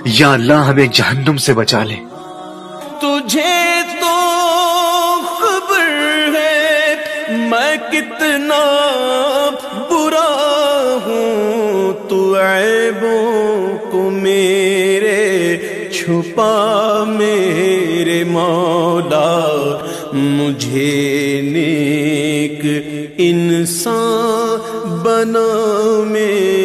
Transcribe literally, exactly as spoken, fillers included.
या अल्लाह हमें जहन्नुम से बचा ले। तुझे तो खबर है मैं कितना बुरा हूँ, तू ऐबों को मेरे छुपा मेरे मौला, मुझे नेक इंसान बना मेरे